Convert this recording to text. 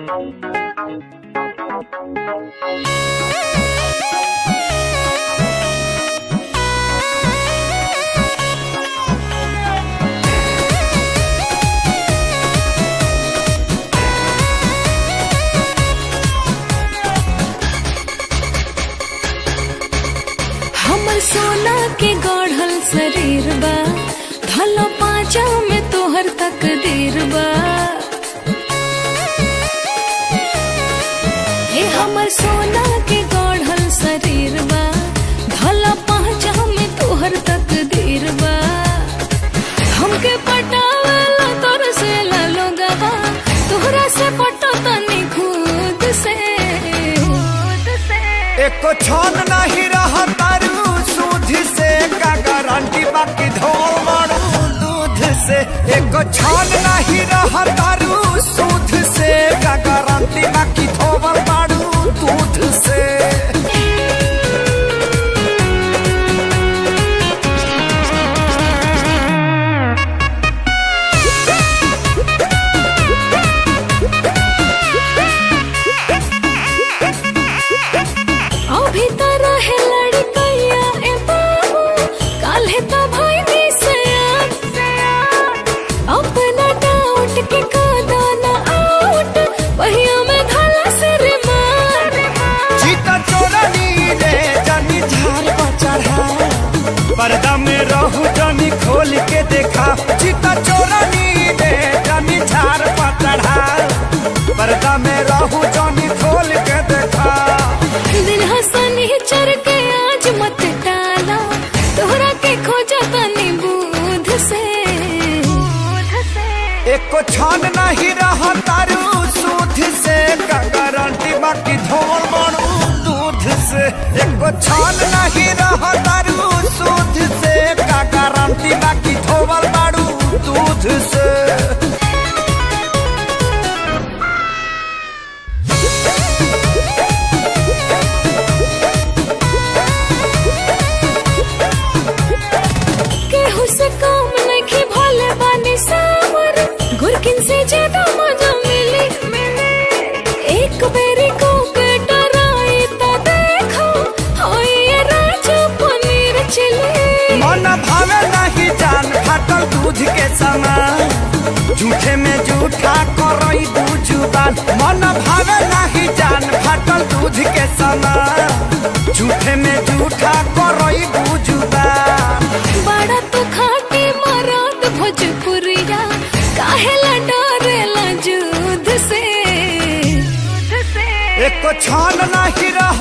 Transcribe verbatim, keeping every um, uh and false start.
सोना के गढ़ल शरीर बा, धलो पाँचा में तोहर तकदीर बा। हे हमर सोना के गढ़ल शरीर बा, धलो पाँचा में तोहर तकदीर बा। हमके पटावला तोर से ला लोगवा, तोहरा से पटो तनी खुद से। एको छन नहीं रहा तारू सूद से, का गारंटी बाकी धोल मारू दूध से। एको छन नहीं रहा तारू सूद से, का गारंटी बाकी धोल मारू दूध से। पर्दा में रहू जानी खोल के देखा, चिता चोरानी दे जानी झार पचढ़ा। पर्दा में रहू जानी खोल के देखा। दिन हंसनी चर के आज मत डाला, तोहरा के खोजा तनी बूध से। एको छान नहीं रहा तारू सूद से, का गारंटी बाकी धोल मारू दूध से। एको छान नहीं रहा तारू सूद से, का गारंटी बाकी धोल मारू दूध से। केहू से काम नहीं भोले बानी सावर, गुरकिन से ज्यादा मजा मिली। एक बेरी को के डराई तो देखो, होई ये राजा पनीर चिली। मन भावे नहीं जान फाटल दूध के समान, झूठे में झूठा करई दू जुबान। मन भावे नहीं जान फाटल दूध के समान, झूठे में झूठा करई दू जुबान। बड़ा तो खाटी मराद भोजपुरिया, काहेला डरेला जुद से। एको छान नहीं रहा